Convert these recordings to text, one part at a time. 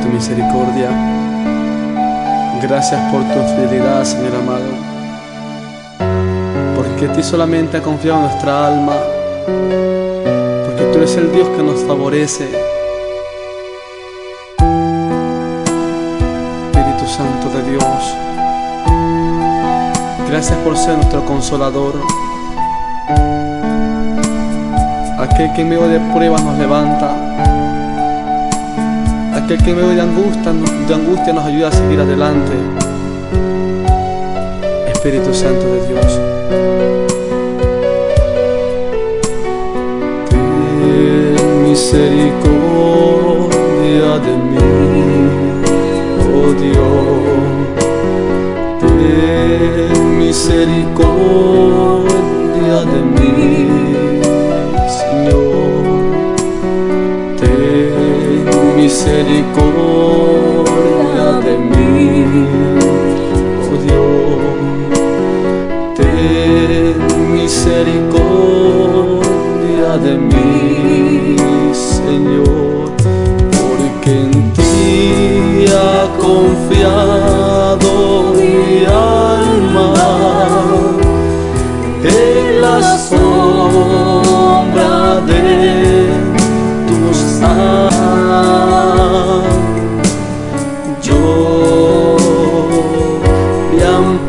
tu misericordia. Gracias por tu fidelidad, Señor amado, porque a ti solamente ha confiado nuestra alma, porque tú eres el Dios que nos favorece. Espíritu Santo de Dios, gracias por ser nuestro consolador, aquel que en medio de pruebas nos levanta, aquel que en medio de angustia nos ayuda a seguir adelante. Espíritu Santo de Dios, ten misericordia de mí, oh Dios, ten misericordia de mí, Señor, ten misericordia de mí, oh Dios, ten misericordia de mí, Señor, porque en ti ha confiado mi alma, en la sombra de tus alas yo me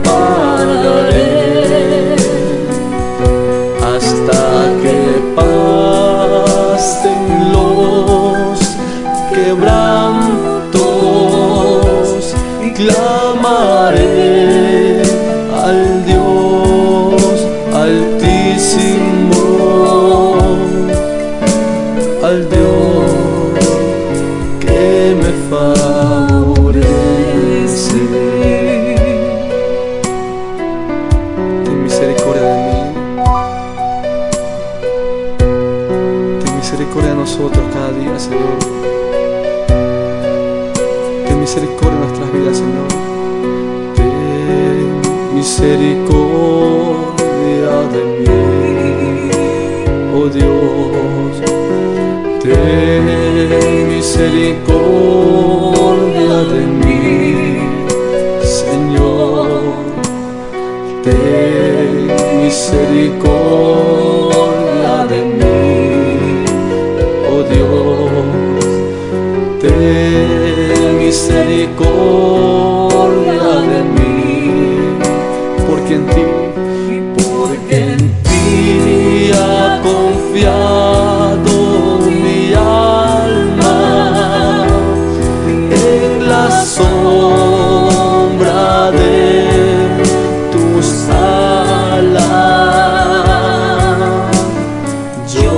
ampararé hasta que pasen los quebrantos. Clamaré al Dios Altísimo, al Dios que me favorece. Ten misericordia de mí, ten misericordia de nosotros cada día, Señor. Ten misericordia de nuestras vidas, Señor. Ten misericordia de mí, oh Dios. Ten misericordia de mí, Señor. Ten misericordia de mí, oh Dios. Ten misericordia de mí, porque en ti ha confiado mi alma, en la sombra de tus alas yo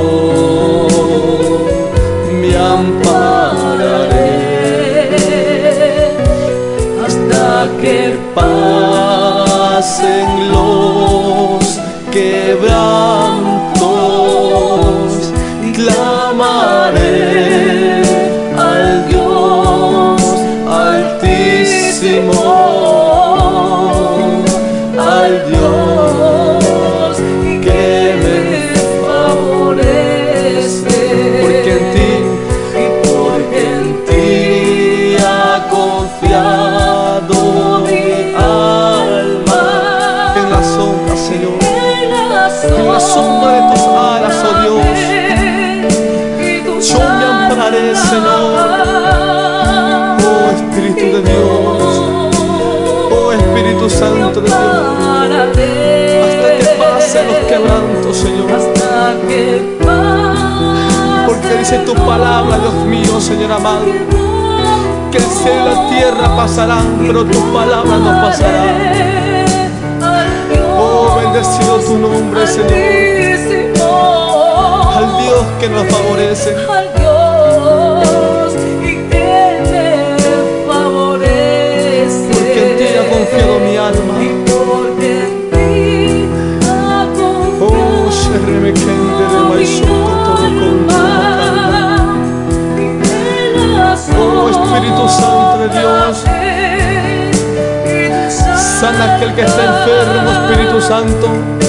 me ampararé hasta que pasen los quebrantos. Clamaré al Dios Altísimo, al Dios que me favorece, porque en ti ha confiado mi alma, en la sombra, Señor, en la sombra de tus alas, oh Dios, yo me ampararé, Señor. Oh Espíritu de Dios, oh Espíritu Santo de Dios, hasta que pasen los quebrantos, Señor, porque dice tu palabra, Dios mío, Señor amado, que el cielo y la tierra pasarán, pero tu palabra no pasará. Oh, bendecido tu nombre, Señor, al Dios que nos favorece, al Dios y que me favorece, porque en ti ha confiado mi alma. y porque en ti ha Oh, confiado mi alma. oh Espíritu Santo de Dios, sana a aquel que está enfermo, Espíritu Santo.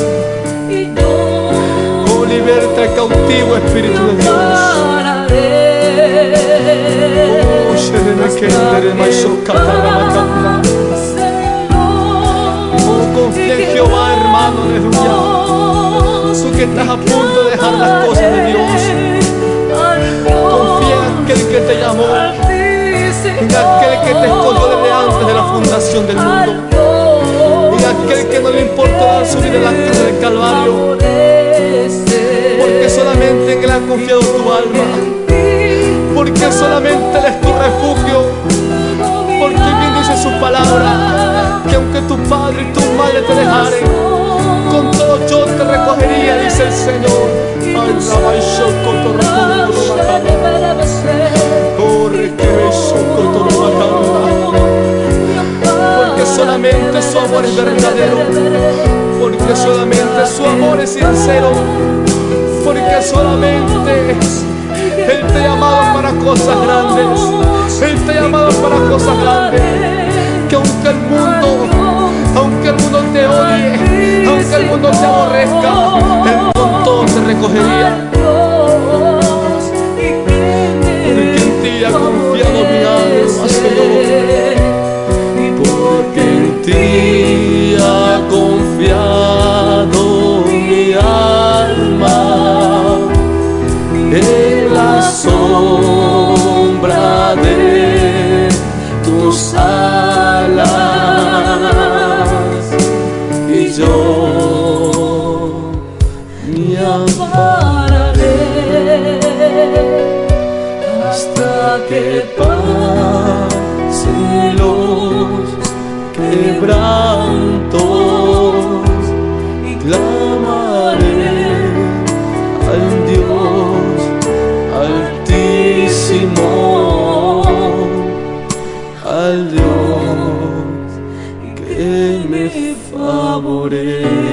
Oh, liberta al cautivo, Espíritu de Dios. Oh, Oh, confía en Jehová, hermano, aleluya. Tú que estás a punto de dejar las cosas de Dios, confía en aquel que te llamó, en aquel que te escogió desde antes de la fundación del mundo, en aquel que no le importó dar su vida en la cruz del Calvario, porque solamente en Él ha confiado tu alma, porque solamente Él es tu refugio, porque bien dice su palabra, que aunque tu padre y tu madre te dejaren, con todo yo te recogería, dice el Señor. Porque solamente su amor es verdadero, porque solamente su amor es sincero, porque solamente Él te ha llamado para cosas grandes, Él te ha llamado para cosas grandes, que aunque el mundo te odie, aunque el mundo te aborrezca, Él con todo te recogería. Porque en ti ha confiado mi alma, Señor. Porque en ti ha confiado mi alma, en la sombra de tus alas, y yo me ampararé hasta que pasen los quebrantos, y clamaré al Dios altísimo, al Dios que me favorece.